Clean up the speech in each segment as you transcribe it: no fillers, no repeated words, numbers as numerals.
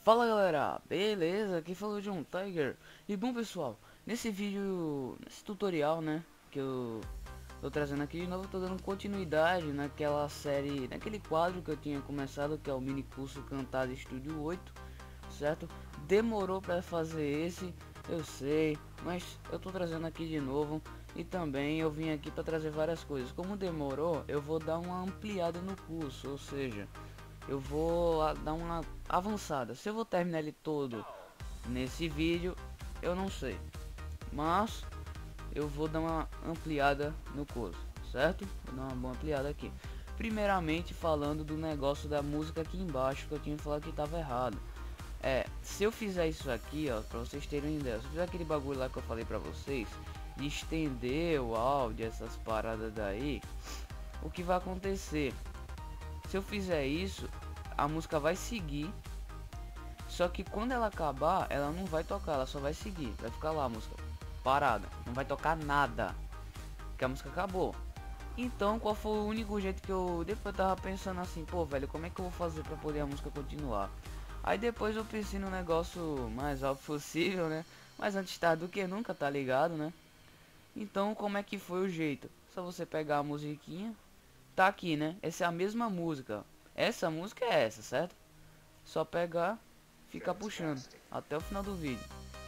Fala galera, beleza? Aqui falou de um Tiger. E bom pessoal, nesse vídeo, nesse tutorial, né, que eu tô trazendo aqui de novo, tô dando continuidade naquela série, naquele quadro que eu tinha começado, que é o mini curso Cantado Estúdio 8, certo? Demorou pra fazer esse, eu sei, mas eu tô trazendo aqui de novo. E também eu vim aqui para trazer várias coisas. Como demorou, eu vou dar uma ampliada no curso, ou seja, eu vou dar uma avançada. Se eu vou terminar ele todo nesse vídeo, eu não sei, mas eu vou dar uma ampliada no curso, certo? Vou dar uma boa ampliada aqui. Primeiramente falando do negócio da música aqui embaixo, que eu tinha falado que estava errado. Se eu fizer isso aqui, ó, para vocês terem ideia, se eu fizer aquele bagulho lá que eu falei para vocês, de estender o áudio, essas paradas daí, o que vai acontecer? Se eu fizer isso, a música vai seguir, só que quando ela acabar, ela não vai tocar, ela só vai seguir, vai ficar lá a música parada, não vai tocar nada, porque a música acabou. Então, qual foi o único jeito que eu depois tava pensando assim, pô, velho, como é que eu vou fazer para poder a música continuar? Aí depois eu pensei no negócio mais alto possível, né? Mas antes tarde do que nunca, tá ligado, né? Então, como é que foi o jeito? Só você pegar a musiquinha, tá aqui, né? Essa é a mesma música. Essa música é essa, certo? Só pegar, ficar puxando até o final do vídeo.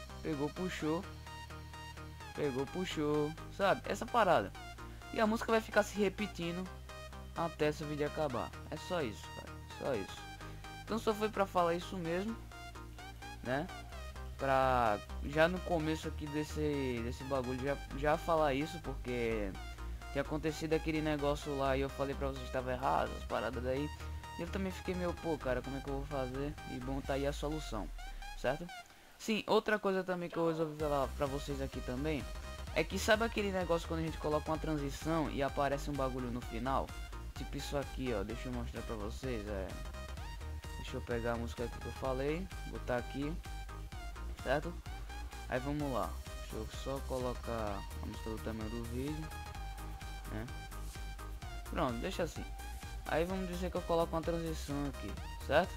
Pegou, puxou, sabe? Essa parada. E a música vai ficar se repetindo até esse vídeo acabar. É só isso, cara. Só isso. Então só foi pra falar isso mesmo, né? Pra já no começo aqui desse bagulho já falar isso, porque tinha acontecido aquele negócio lá e eu falei pra vocês que estava errado, as paradas daí. E eu também fiquei meio, pô, cara, como é que eu vou fazer? E bom, tá aí a solução, certo? Sim, outra coisa também que eu resolvi falar pra vocês aqui também é que sabe aquele negócio quando a gente coloca uma transição e aparece um bagulho no final? Tipo isso aqui, ó, deixa eu mostrar pra vocês, deixa eu pegar a música aqui que eu falei, botar aqui, certo? Aí vamos lá, deixa eu só colocar a música do tamanho do vídeo, né? Pronto, deixa assim. Aí vamos dizer que eu coloco uma transição aqui, certo?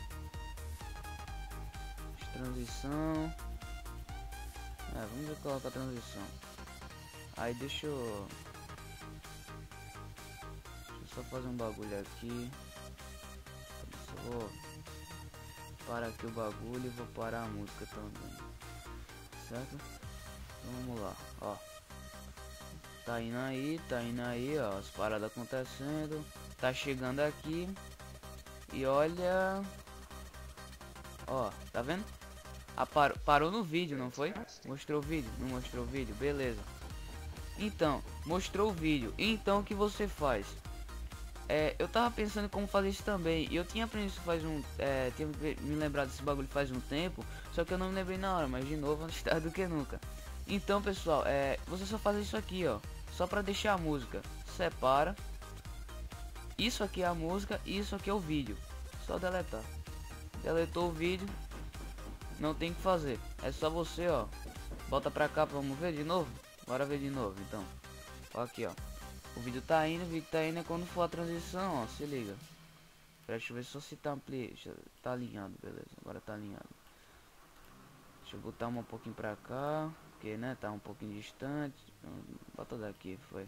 Transição. Vamos ver colocar a transição. Aí deixa eu só fazer um bagulho aqui. Só vou parar aqui o bagulho e vou parar a música também, certo? Então vamos lá, ó. Tá indo aí, ó, as paradas acontecendo. Tá chegando aqui. E olha, ó, tá vendo? Parou no vídeo, não foi? Mostrou o vídeo? Não mostrou o vídeo? Beleza. Então, mostrou o vídeo. Então o que você faz? Eu tava pensando em como fazer isso também. E eu tinha aprendido isso tinha me lembrado desse bagulho faz um tempo. Só que eu não me lembrei na hora, mas de novo antes tarde do que nunca. Então pessoal, você só faz isso aqui, ó. Só pra deixar a música. Separa. Isso aqui é a música e isso aqui é o vídeo. Só deletar. Deletou o vídeo. Não tem que fazer. É só você, ó. Volta pra cá, vamos ver de novo. Bora ver de novo, então. Ó aqui, ó. O vídeo tá indo, é quando for a transição, ó. Se liga. Deixa eu ver só se tá tá alinhado, beleza. Agora tá alinhado. Deixa eu botar um pouquinho pra cá. Porque, né, tá um pouquinho distante. Bota daqui, foi.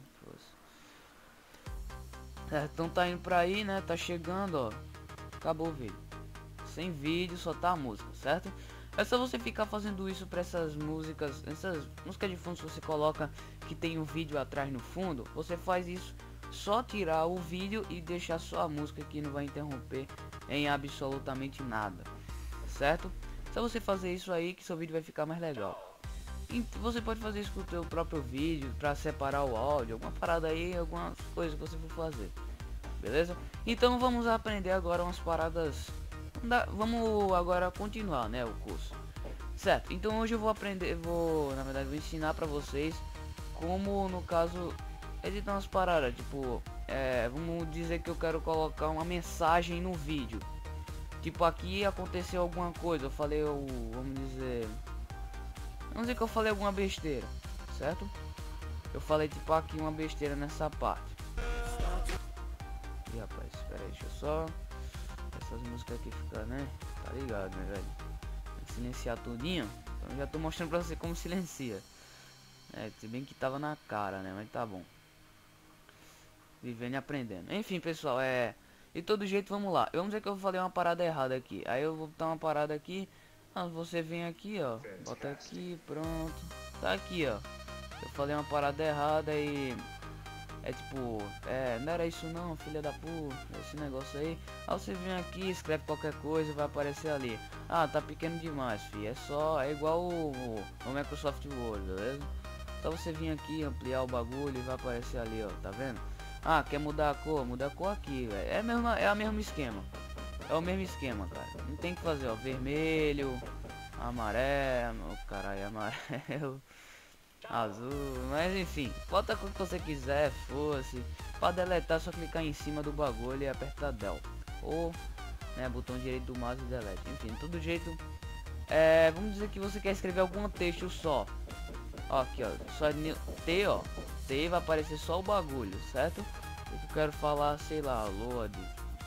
Então tá indo pra aí, né? Tá chegando, ó. Acabou o vídeo. Sem vídeo, só tá a música, certo? É só você ficar fazendo isso para essas músicas de fundo. Se você coloca que tem um vídeo atrás no fundo, você faz isso, só tirar o vídeo e deixar só a música, que não vai interromper em absolutamente nada, certo? Só você fazer isso aí que seu vídeo vai ficar mais legal. E você pode fazer isso com o seu próprio vídeo para separar o áudio, alguma parada aí, algumas coisas que você for fazer, beleza? Então vamos aprender agora umas paradas. Vamos agora continuar, né, o curso, certo? Então hoje eu vou na verdade vou ensinar pra vocês como, no caso, editar umas paradas, tipo, vamos dizer que eu quero colocar uma mensagem no vídeo, tipo, aqui aconteceu alguma coisa, vamos dizer que eu falei alguma besteira, certo? Eu falei tipo aqui uma besteira nessa parte. Rapaz, espera aí, deixa eu só essas músicas aqui ficar, né? Tá ligado, né, velho? silenciar tudinho. Então já tô mostrando pra você como silencia. Se bem que tava na cara, né? Mas tá bom. Vivendo e aprendendo. Enfim, pessoal, de todo jeito, vamos lá. Vamos dizer que eu falei uma parada errada aqui. Aí eu vou botar uma parada aqui. Você vem aqui, ó. Bota aqui, pronto. Tá aqui, ó. Eu falei uma parada errada e... tipo, não era isso não, filha da puta, esse negócio aí. Aí você vem aqui, escreve qualquer coisa, vai aparecer ali. Ah, tá pequeno demais, filho. É igual o Microsoft Word, beleza? Então você vir aqui, ampliar o bagulho e vai aparecer ali, ó, tá vendo? Ah, quer mudar a cor? Muda a cor aqui, velho. É o mesmo esquema. É o mesmo esquema, cara. Não tem que fazer, ó, vermelho, amarelo, caralho, amarelo. Azul, mas enfim, bota a cor que você quiser, fosse. Para deletar, só clicar em cima do bagulho e apertar Del. Ou, né, botão direito do mouse e delete. Enfim, de todo jeito, vamos dizer que você quer escrever algum texto só. Ó, aqui, ó, só T, ó. T vai aparecer só o bagulho, certo? Eu quero falar, sei lá, load,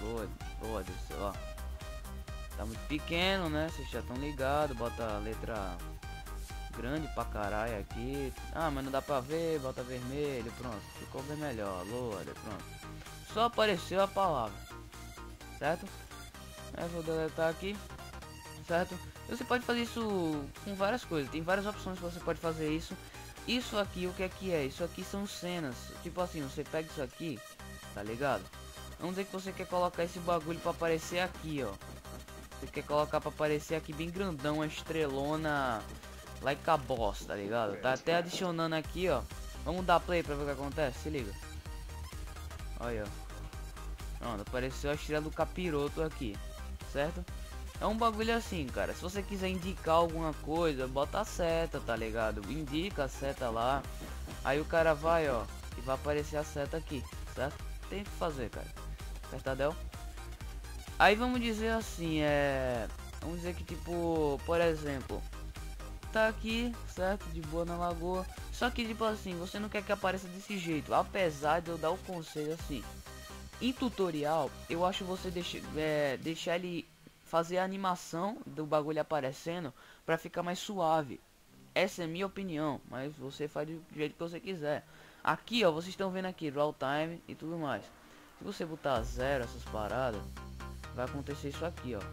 sei lá. Tá muito pequeno, né? Vocês já estão ligados, bota a letra grande pra caralho aqui. Ah, mas não dá pra ver, bota vermelho, pronto. Ficou bem melhor, load, pronto. Só apareceu a palavra, certo? Eu vou deletar aqui, certo? Você pode fazer isso com várias coisas, tem várias opções que você pode fazer isso. Isso aqui, o que é? Isso aqui são cenas, tipo assim, você pega isso aqui, tá ligado? Vamos dizer que você quer colocar esse bagulho pra aparecer aqui, ó. Você quer colocar pra aparecer aqui bem grandão, uma estrelona like a boss, tá ligado? Tá até adicionando aqui, ó. Vamos dar play pra ver o que acontece, se liga. Olha, ó. Pronto, apareceu a estrela do capiroto aqui, certo? É um bagulho assim, cara. Se você quiser indicar alguma coisa, bota a seta, tá ligado? Indica a seta lá. Aí o cara vai, ó, e vai aparecer a seta aqui, certo? Tem que fazer, cara. Aperta Del. Aí vamos dizer assim, vamos dizer que tipo, por exemplo, tá aqui, certo? De boa na lagoa. Só que tipo assim, você não quer que apareça desse jeito. Apesar de eu dar o conselho assim. Em tutorial, eu acho você deixar ele fazer a animação do bagulho aparecendo pra ficar mais suave. Essa é a minha opinião, mas você faz do jeito que você quiser. Aqui, ó, vocês estão vendo aqui, draw time e tudo mais. Se você botar 0 essas paradas, vai acontecer isso aqui, ó.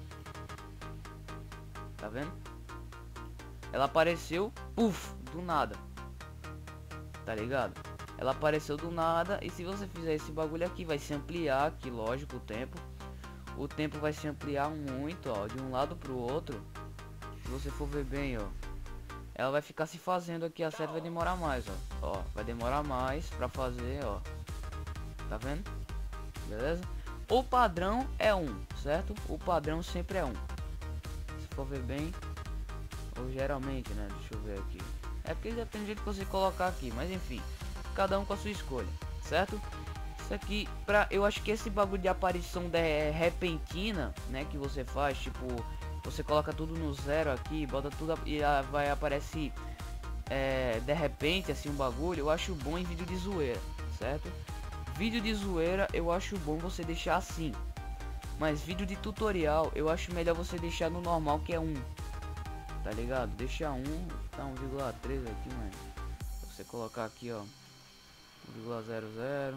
Tá vendo? Ela apareceu, puf, do nada. Tá ligado? Ela apareceu do nada. E se você fizer esse bagulho aqui, vai se ampliar aqui, lógico, o tempo. O tempo vai se ampliar muito, ó, de um lado pro outro. Se você for ver bem, ó, ela vai ficar se fazendo aqui, a seta vai demorar mais, ó. Vai demorar mais pra fazer, ó. Tá vendo? Beleza? O padrão é 1, certo? O padrão sempre é 1. Se for ver bem, ou geralmente, né? Deixa eu ver aqui. É porque depende do jeito que você colocar aqui, mas enfim, cada um com a sua escolha, certo? Isso aqui, eu acho que esse bagulho de aparição repentina, né, que você faz, tipo, você coloca tudo no 0 aqui, bota tudo e vai aparecer de repente assim um bagulho. Eu acho bom em vídeo de zoeira, certo? Vídeo de zoeira eu acho bom você deixar assim, mas vídeo de tutorial eu acho melhor você deixar no normal, que é 1, tá ligado? Deixa 1, tá 1,3 aqui, mano. Você colocar aqui, ó, 1,00,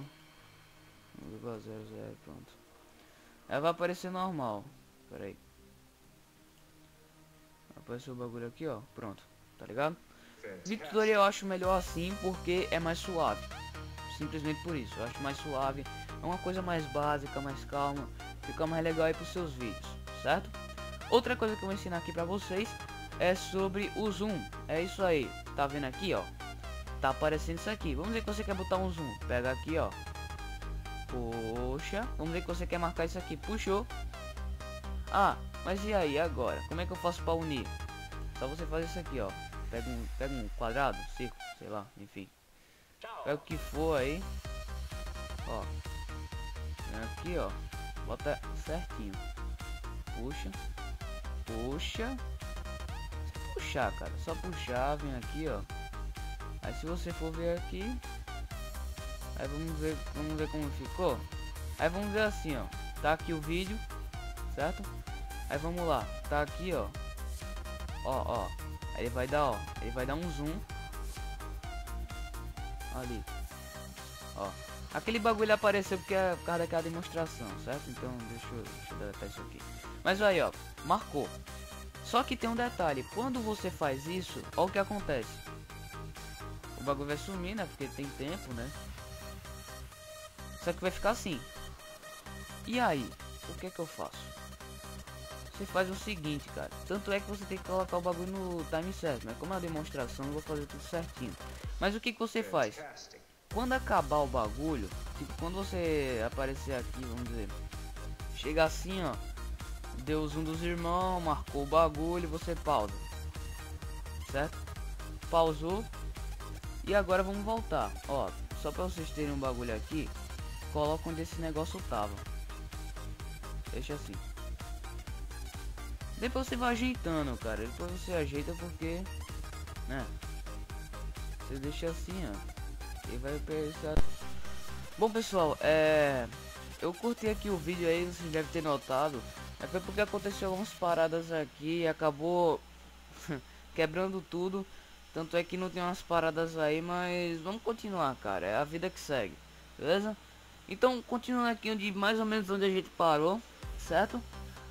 1,00, pronto. Aí vai aparecer normal. Pera aí. Apareceu o bagulho aqui, ó. Pronto. Tá ligado? Vídeo tutorial eu acho melhor assim, porque é mais suave. Simplesmente por isso. Eu acho mais suave. É uma coisa mais básica, mais calma. Fica mais legal aí pros seus vídeos. Certo? Outra coisa que eu vou ensinar aqui pra vocês é sobre o zoom. É isso aí. Tá vendo aqui, ó? Tá aparecendo isso aqui. Vamos ver que você quer botar um zoom. Pega aqui, ó. Puxa. Vamos ver que você quer marcar isso aqui. Puxou. Ah, mas e aí agora? Como é que eu faço para unir? Só você fazer isso aqui, ó. Pega um quadrado, círculo, sei lá, enfim. Pega o que for aí. Ó. Aqui, ó. Bota certinho. Puxa. Puxa. Puxar, cara. Só puxar, vem aqui, ó. Aí se você for ver aqui. Aí vamos ver como ficou. Aí vamos ver assim, ó. Tá aqui o vídeo, certo? Aí vamos lá, tá aqui, ó. Ó. Aí ele vai dar, ó. Ele vai dar um zoom. Ali. Ó. Aquele bagulho apareceu porque é por causa daquela demonstração, certo? Então deixa eu deletar isso aqui. Mas aí, ó. Marcou. Só que tem um detalhe. Quando você faz isso, ó o que acontece. O bagulho vai sumir, né? Porque tem tempo, né? Só que vai ficar assim. E aí? O que é que eu faço? Você faz o seguinte, cara. Tanto é que você tem que colocar o bagulho no time certo, né? Como é uma demonstração, eu vou fazer tudo certinho. Mas o que que você faz? Quando acabar o bagulho, tipo, quando você aparecer aqui, vamos dizer, chega assim, ó, deu o zoom dos irmãos, marcou o bagulho, você pausa, certo? Pausou. E agora vamos voltar, ó, só pra vocês terem um bagulho aqui, coloca onde esse negócio tava. Deixa assim. Depois você vai ajeitando, cara, depois você ajeita porque, né, você deixa assim, ó. E vai pensar. Bom, pessoal, eu curti aqui o vídeo aí, vocês devem ter notado. Foi porque aconteceu algumas paradas aqui e acabou quebrando tudo. Tanto é que não tem umas paradas aí, mas vamos continuar, cara. É a vida que segue, beleza? Então, continuando aqui onde mais ou menos onde a gente parou, certo?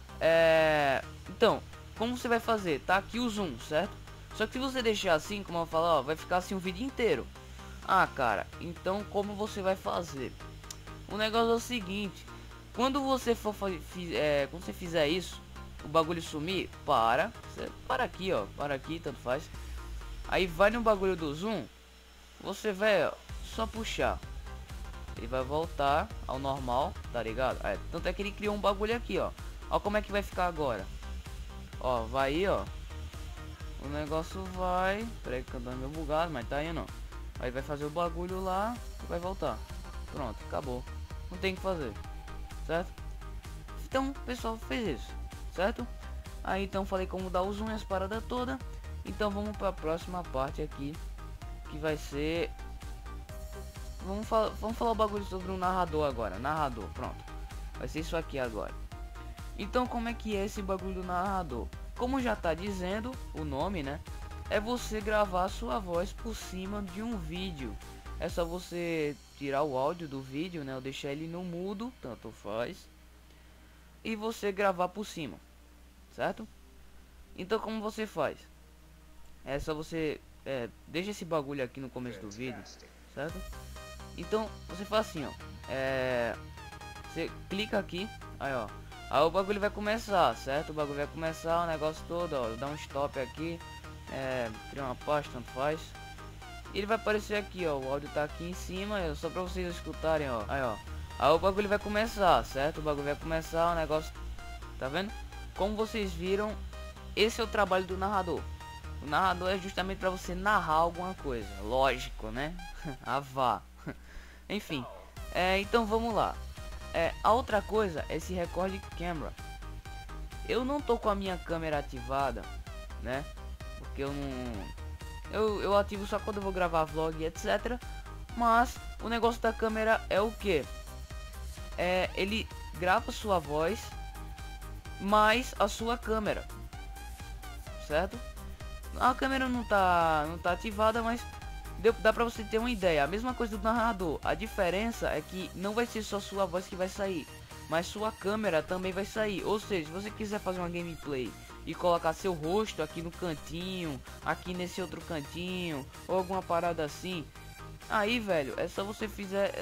Então, como você vai fazer? Tá aqui o zoom, certo? Só que se você deixar assim, como eu falo, ó, vai ficar assim o vídeo inteiro. Ah, cara, então como você vai fazer? O negócio é o seguinte: quando você for quando você fizer isso, o bagulho sumir, você para aqui, ó, para aqui, tanto faz. Aí vai no bagulho do zoom, você vai, ó, só puxar, ele vai voltar ao normal, tá ligado? Tanto é que ele criou um bagulho aqui, ó. Ó como é que vai ficar agora. Ó, vai aí, ó. O negócio vai, peraí que tá dando meu bugado, mas tá indo, ó. Aí vai fazer o bagulho lá e vai voltar. Pronto, acabou. Não tem o que fazer, certo? Então, o pessoal fez isso, certo? Aí então falei como dar os zoom e as paradas todas. Então vamos para a próxima parte aqui, que vai ser... Vamos falar o bagulho sobre o narrador agora. Narrador, pronto. Vai ser isso aqui agora. Então como é que é esse bagulho do narrador? Como já tá dizendo o nome, né? É você gravar a sua voz por cima de um vídeo. É só você tirar o áudio do vídeo, né? Ou deixar ele no mudo, tanto faz. E você gravar por cima, certo? Então como você faz? É só você deixa esse bagulho aqui no começo do vídeo, certo? Então você faz assim, ó. Você clica aqui, aí ó. Aí o bagulho vai começar, certo? O bagulho vai começar, o negócio todo, ó. Dá um stop aqui. Criar uma pasta, tanto faz. E ele vai aparecer aqui, ó. O áudio tá aqui em cima, só pra vocês escutarem, ó. Aí, ó. Aí o bagulho vai começar, certo? O bagulho vai começar, o negócio. Tá vendo? Como vocês viram, esse é o trabalho do narrador. O narrador é justamente pra você narrar alguma coisa. Lógico, né? Ah, vá. Enfim. Então vamos lá. A outra coisa é esse record camera. Eu não tô com a minha câmera ativada, né? Porque eu não... Eu ativo só quando eu vou gravar vlog, etc. Mas o negócio da câmera é o que? Ele grava sua voz mais a sua câmera, certo? A câmera não tá ativada, mas dá pra você ter uma ideia. A mesma coisa do narrador. A diferença é que não vai ser só sua voz que vai sair, mas sua câmera também vai sair. Ou seja, se você quiser fazer uma gameplay e colocar seu rosto aqui no cantinho, aqui nesse outro cantinho, ou alguma parada assim, aí, velho, é só você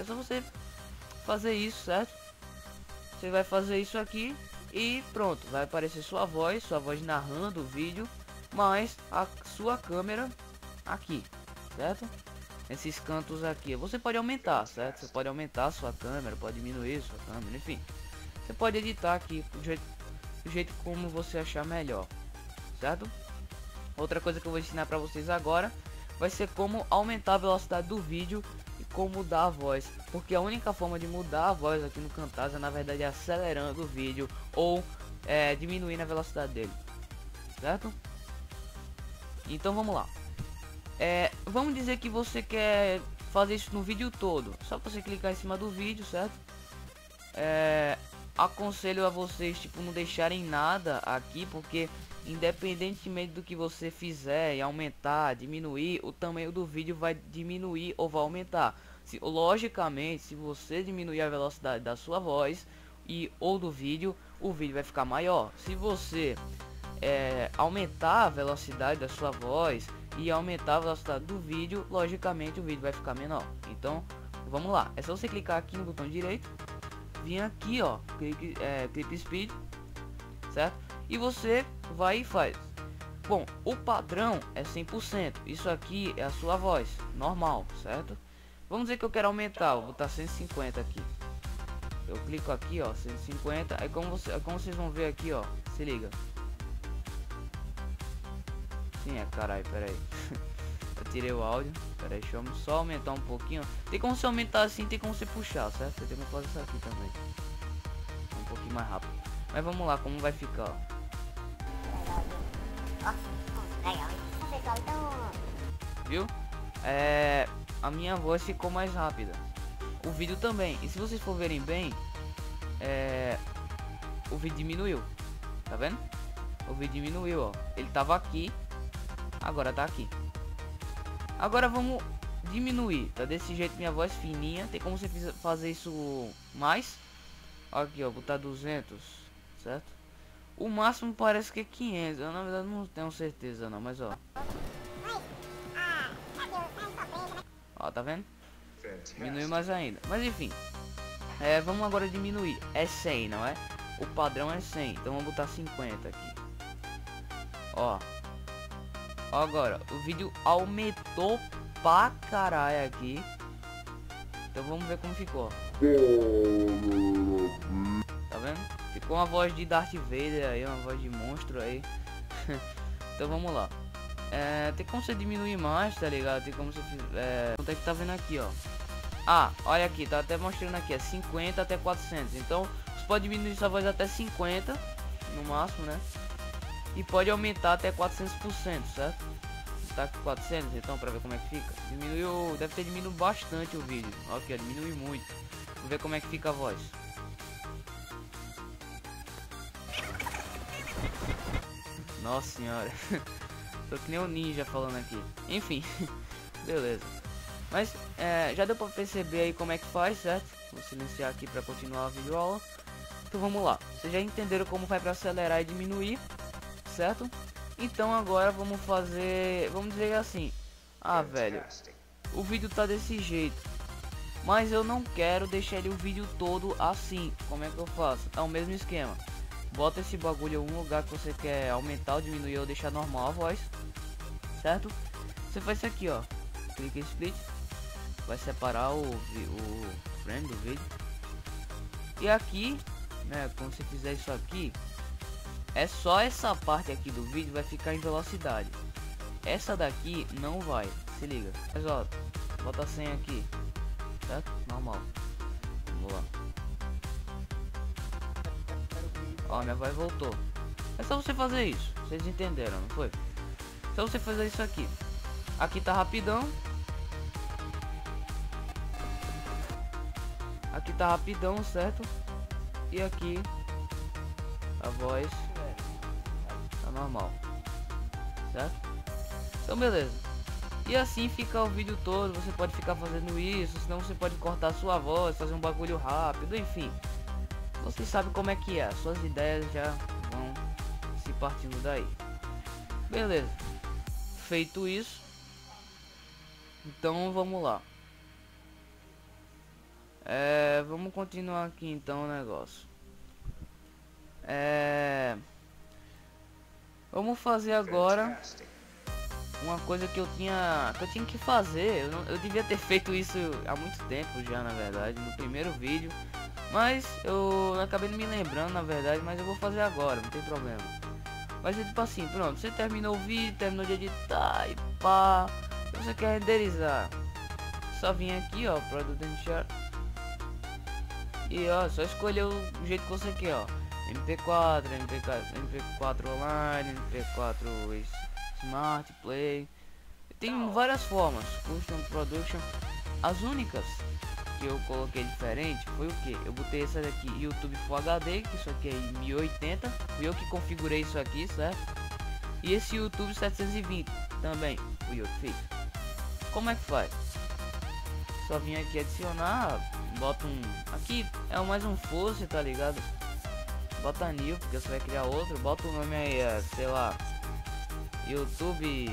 fazer isso, certo? Você vai fazer isso aqui e pronto, vai aparecer sua voz narrando o vídeo, mas a sua câmera aqui, certo? Esses cantos aqui, você pode aumentar, certo? Você pode aumentar a sua câmera, pode diminuir sua câmera, enfim. Você pode editar aqui do jeito como você achar melhor, certo? Outra coisa que eu vou ensinar para vocês agora vai ser como aumentar a velocidade do vídeo e como mudar a voz, porque a única forma de mudar a voz aqui no Camtasia na verdade é acelerando o vídeo ou diminuindo a velocidade dele, certo? Então vamos lá. Vamos dizer que você quer fazer isso no vídeo todo. Só você clicar em cima do vídeo, certo? Aconselho a vocês, tipo, não deixarem nada aqui, porque independentemente do que você fizer e aumentar, diminuir, o tamanho do vídeo vai diminuir ou vai aumentar. Logicamente, se você diminuir a velocidade da sua voz ou do vídeo, o vídeo vai ficar maior. Se você aumentar a velocidade da sua voz e aumentar a velocidade do vídeo, logicamente o vídeo vai ficar menor. Então vamos lá, é só você clicar aqui no botão direito, vir aqui ó, clip speed, certo? E você vai e faz. Bom, o padrão é 100%, isso aqui é a sua voz normal, certo? Vamos dizer que eu quero aumentar, vou botar 150 aqui. Eu clico aqui ó, 150, aí como vocês vão ver aqui ó, se liga. Sim, caralho, peraí. Eu tirei o áudio, peraí, deixa eu só aumentar um pouquinho. Tem como você aumentar assim, tem como você puxar, certo? Você tem como fazer isso aqui também. Um pouquinho mais rápido. Mas vamos lá, como vai ficar, ó. Viu? A minha voz ficou mais rápida. O vídeo também. E se vocês for verem bem, o vídeo diminuiu. Tá vendo? O vídeo diminuiu, ó. Ele tava aqui, agora tá aqui. Agora vamos diminuir. Tá desse jeito, minha voz fininha. Tem como você fazer isso mais? Aqui, ó, botar 200, certo? O máximo parece que é 500. Eu na verdade não tenho certeza não, mas ó. Ó, tá vendo? Diminuiu mais ainda. Mas enfim. Vamos agora diminuir. É 100, não é? O padrão é 100. Então vamos botar 50 aqui. Ó. Agora, o vídeo aumentou pra caralho aqui. Então vamos ver como ficou. Tá vendo? Ficou uma voz de Darth Vader aí, uma voz de monstro aí. Então vamos lá. Tem como você diminuir mais, tá ligado? Tem como você... quanto é que tá vendo aqui, ó. Ah, olha aqui, tá até mostrando aqui, é 50 até 400. Então, você pode diminuir sua voz até 50, no máximo, né? E pode aumentar até 400%, certo? Tá com 400, então, pra ver como é que fica. Diminuiu, deve ter diminuído bastante o vídeo. Ok, diminui muito. Vamos ver como é que fica a voz. Nossa senhora. Tô que nem um ninja falando aqui. Enfim, beleza. Mas já deu pra perceber aí como é que faz, certo? Vou silenciar aqui pra continuar a videoaula. Então vamos lá. Vocês já entenderam como vai pra acelerar e diminuir, certo? Então agora vamos fazer... Vamos dizer assim. Ah, velho, o vídeo tá desse jeito, mas eu não quero deixar ele o vídeo todo assim. Como é que eu faço? É o mesmo esquema. Bota esse bagulho em algum lugar que você quer aumentar ou diminuir ou deixar normal a voz, certo? Você faz isso aqui, ó. Clica em split. Vai separar o frame do vídeo. E aqui, né, quando você fizer isso aqui, é só essa parte aqui do vídeo vai ficar em velocidade. Essa daqui não vai, se liga. Mas ó, bota 100 aqui, certo? Normal. Vamos lá. Ó, minha voz voltou. É só você fazer isso. Vocês entenderam, não foi? Só você fazer isso aqui. Aqui tá rapidão. Aqui tá rapidão, certo? E aqui a voz tá normal, certo? Então beleza. E assim fica o vídeo todo. Você pode ficar fazendo isso, senão você pode cortar sua voz, fazer um bagulho rápido, enfim. Você sabe como é que é. Suas ideias já vão se partindo daí. Beleza. Feito isso, então vamos lá. Vamos continuar aqui então o negócio. Vamos fazer agora uma coisa que eu tinha que fazer. Eu devia ter feito isso há muito tempo já, na verdade, no primeiro vídeo, mas eu acabei não me lembrando, na verdade. Mas eu vou fazer agora, não tem problema. Mas é tipo assim, pronto, você terminou o vídeo, terminou de editar e pá, você quer renderizar, só vir aqui, ó, Product and Share, e ó, só escolher o jeito que você quer, ó, MP4, MP4 online, MP4 Smart Play. Tem várias formas, Custom, Production. As únicas que eu coloquei diferente foi o que? Eu botei essa daqui, YouTube Full HD, que isso aqui é em 1080. Fui eu que configurei isso aqui, certo? E esse YouTube 720 também fui eu que fiz. Como é que faz? Só vim aqui adicionar, bota um... Aqui é mais um fosse, tá ligado? Bota new, porque você vai criar outro. Bota o nome aí, sei lá, YouTube...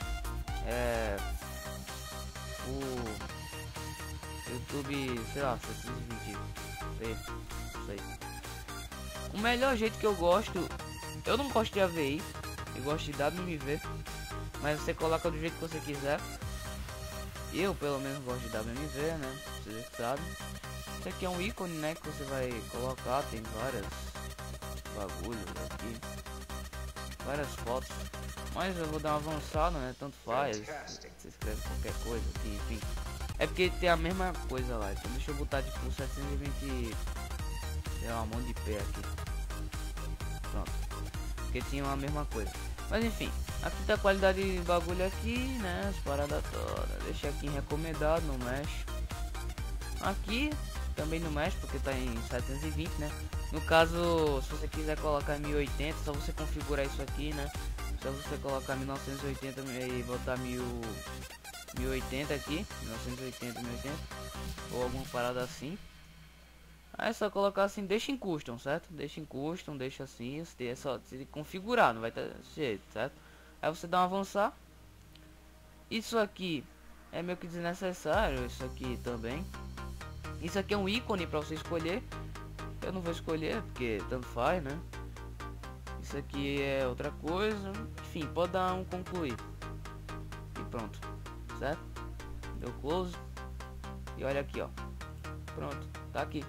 o YouTube, sei lá, 720. Isso aí. O melhor jeito que eu gosto... Eu não gosto de AVI, eu gosto de WMV. Mas você coloca do jeito que você quiser. Eu pelo menos gosto de WMV, né? Vocês sabem. Isso aqui é um ícone, né? Que você vai colocar. Tem várias bagulhos aqui, várias fotos. Mas eu vou dar uma avançada, né? Tanto faz. Você escreve qualquer coisa aqui, enfim. É porque tem a mesma coisa lá. Então deixa eu botar tipo 720. Sei lá, um monte de pé aqui. Pronto. Porque tinha a mesma coisa. Mas enfim. Aqui tá a qualidade de bagulho aqui, né? As paradas todas. Deixa aqui em recomendado, não mexe. Aqui também não mexe porque tá em 720, né? No caso, se você quiser colocar 1080, só você configurar isso aqui, né? Só você colocar 1980 e botar 1080 aqui, 1980, 1080 ou alguma parada assim. Aí é só colocar assim, deixa em custom, certo? Deixa em custom, deixa assim, é só se configurar, não vai ter jeito, certo? Aí você dá um avançar. Isso aqui é meio que desnecessário, isso aqui também. Isso aqui é um ícone para você escolher. Eu não vou escolher porque tanto faz, né? Isso aqui é outra coisa. Enfim, pode dar um concluir. E pronto, certo? Deu close. E olha aqui, ó. Pronto, tá aqui.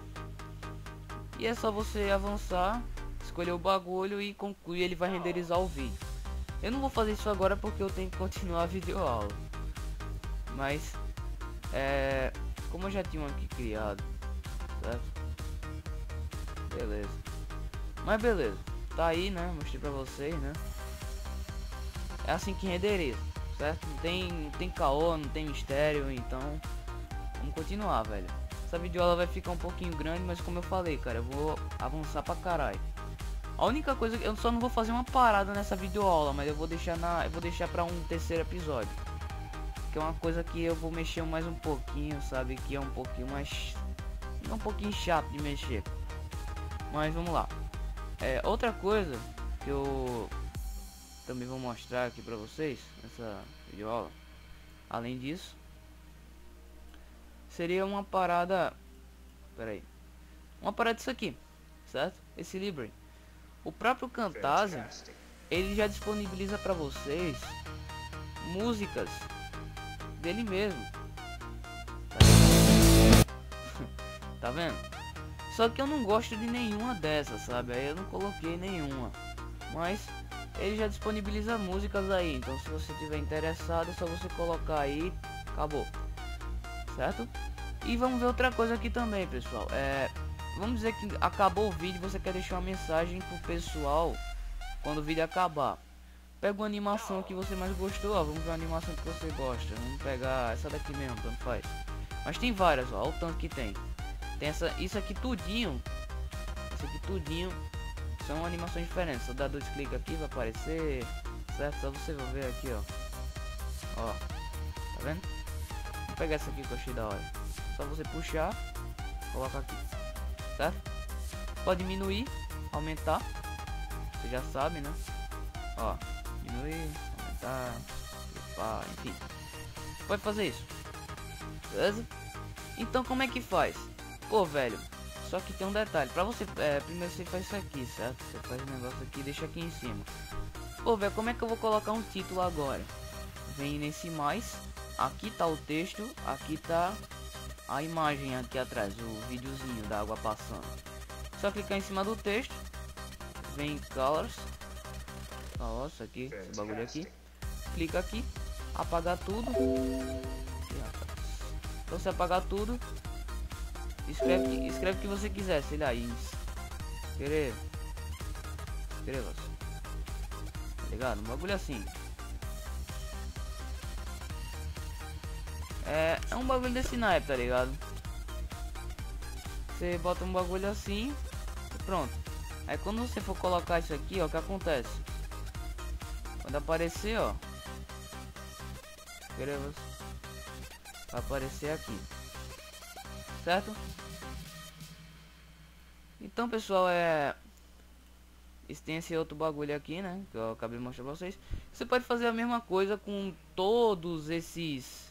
E é só você avançar, escolher o bagulho e concluir. Ele vai renderizar o vídeo. Eu não vou fazer isso agora porque eu tenho que continuar a videoaula. Mas como eu já tinha um aqui criado, certo? Beleza. Mas beleza, tá aí, né? Mostrei pra vocês, né? É assim que renderiza, certo? Não tem caô, não tem mistério. Então vamos continuar, velho. Essa videoaula vai ficar um pouquinho grande, mas como eu falei, cara, eu vou avançar pra caralho. A única coisa que eu só não vou fazer uma parada nessa videoaula, mas eu vou deixar para um terceiro episódio, que é uma coisa que eu vou mexer mais um pouquinho, sabe, que é um pouquinho mais, é um pouquinho chato de mexer. Mas vamos lá. Outra coisa que eu também vou mostrar aqui para vocês nessa videoaula, além disso, seria uma parada, uma parada disso aqui, certo? Esse Library. O próprio Camtasia, ele já disponibiliza para vocês músicas dele mesmo. Tá vendo? Só que eu não gosto de nenhuma dessas, sabe? Aí eu não coloquei nenhuma. Mas ele já disponibiliza músicas aí. Então se você tiver interessado, é só você colocar aí. Acabou. Certo? E vamos ver outra coisa aqui também, pessoal. Vamos dizer que acabou o vídeo, você quer deixar uma mensagem pro pessoal quando o vídeo acabar. Pega uma animação que você mais gostou, ó, vamos ver uma animação que você gosta. Vamos pegar essa daqui mesmo, tanto faz. Mas tem várias, ó, olha o tanto que tem. Tem isso aqui tudinho. Isso aqui tudinho são animações diferentes. Só dá 2 cliques aqui, vai aparecer, certo? Só você vai ver aqui, ó. Ó, tá vendo? Vou pegar essa aqui que eu achei da hora. Só você puxar, coloca aqui. Certo? Pode diminuir, aumentar. Você já sabe, né? Ó, diminuir, aumentar, flipar, enfim. Pode fazer isso. Beleza? Então como é que faz? Pô, velho, só que tem um detalhe. Pra você, primeiro você faz isso aqui, certo? Você faz o negócio aqui e deixa aqui em cima. Pô, velho, como é que eu vou colocar um título agora? Vem nesse mais. Aqui tá o texto, aqui tá a imagem aqui atrás, o videozinho da água passando. Só clicar em cima do texto, vem em colors, nossa, aqui, esse bagulho aqui, clica aqui, apagar tudo. Então se apagar tudo, escreve o que você quiser, sei lá, escreva, tá ligado? Um bagulho assim. É um bagulho desse naipe, tá ligado? Você bota um bagulho assim e pronto. Aí quando você for colocar isso aqui, ó, o que acontece? Quando aparecer, ó, inscreva-se, vai aparecer aqui, certo? Então, pessoal, tem esse outro bagulho aqui, né, que eu acabei de mostrar pra vocês. Você pode fazer a mesma coisa com todos esses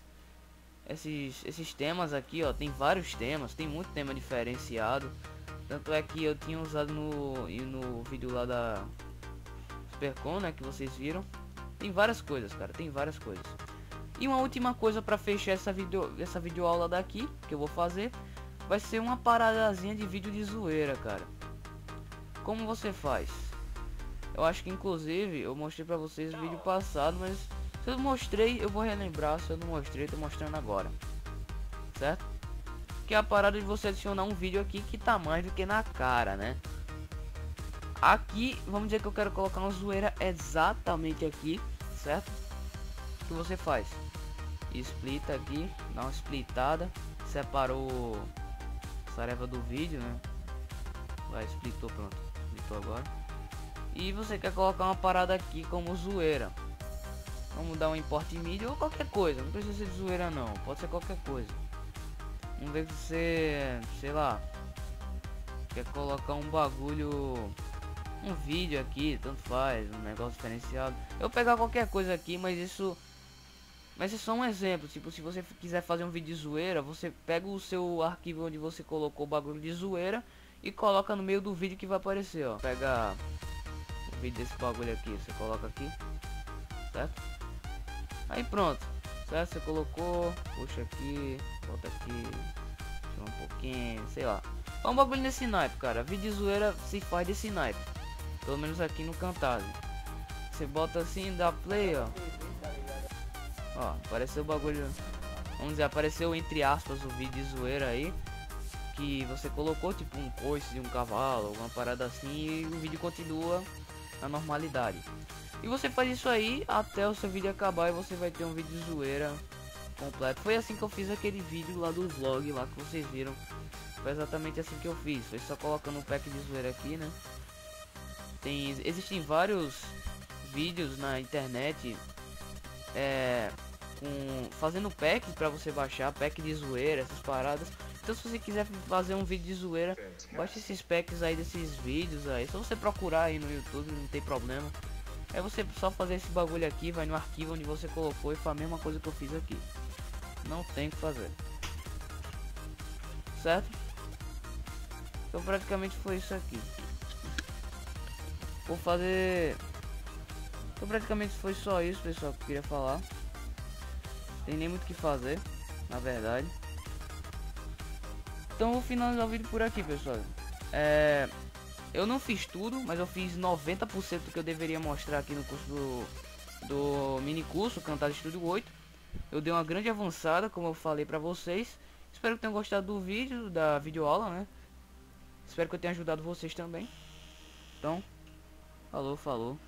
temas aqui, ó. Tem vários temas, tem muito tema diferenciado. Tanto é que eu tinha usado no vídeo lá da Supercon, né, que vocês viram. Tem várias coisas, cara, tem várias coisas. E uma última coisa para fechar essa videoaula daqui, que eu vou fazer, vai ser uma paradazinha de vídeo de zoeira, cara. Como você faz? Eu acho que inclusive eu mostrei pra vocês no vídeo passado, mas se eu mostrei, eu vou relembrar. Se eu não mostrei, tô mostrando agora, certo? Que é a parada de você adicionar um vídeo aqui que tá mais do que na cara, né? Aqui, vamos dizer que eu quero colocar uma zoeira exatamente aqui, certo? O que você faz? Splita aqui, dá uma splitada, separou a tarefa do vídeo, né? Vai, splitou, pronto, splitou agora. E você quer colocar uma parada aqui como zoeira. Vamos dar um import mídia ou qualquer coisa, não precisa ser de zoeira não, pode ser qualquer coisa. Vamos ver que você, sei lá, quer colocar um bagulho, um vídeo aqui, tanto faz, um negócio diferenciado. Eu vou pegar qualquer coisa aqui, mas é só um exemplo. Tipo, se você quiser fazer um vídeo de zoeira, você pega o seu arquivo onde você colocou o bagulho de zoeira e coloca no meio do vídeo que vai aparecer, ó. Pega o vídeo desse bagulho aqui, você coloca aqui, certo? Aí pronto, certo? Você colocou, puxa aqui, volta aqui, tira um pouquinho, sei lá. É um bagulho nesse naipe, cara. Vídeo de zoeira se faz desse naipe, pelo menos aqui no Camtasia. Você bota assim, dá play, ó. Ó, apareceu o bagulho, vamos dizer, apareceu entre aspas o vídeo de zoeira aí, que você colocou tipo um coice de um cavalo, alguma parada assim, e o vídeo continua na normalidade. E você faz isso aí até o seu vídeo acabar e você vai ter um vídeo de zoeira completo. Foi assim que eu fiz aquele vídeo lá do vlog lá que vocês viram. Foi exatamente assim que eu fiz. Foi só colocando um pack de zoeira aqui, né? Existem vários vídeos na internet fazendo pack para você baixar, pack de zoeira, essas paradas. Então se você quiser fazer um vídeo de zoeira, baixe esses packs aí desses vídeos aí. Só você procurar aí no YouTube, não tem problema. É você só fazer esse bagulho aqui, vai no arquivo onde você colocou e faz a mesma coisa que eu fiz aqui. Não tem o que fazer, certo? Então praticamente foi isso aqui. Vou fazer. Então praticamente foi só isso, pessoal, que eu queria falar. Tem nem muito o que fazer, na verdade. Então vou finalizar o vídeo por aqui, pessoal. Eu não fiz tudo, mas eu fiz 90% do que eu deveria mostrar aqui no curso do mini curso Camtasia Studio 8. Eu dei uma grande avançada, como eu falei pra vocês. Espero que tenham gostado do vídeo, da videoaula, né? Espero que eu tenha ajudado vocês também. Então, falou.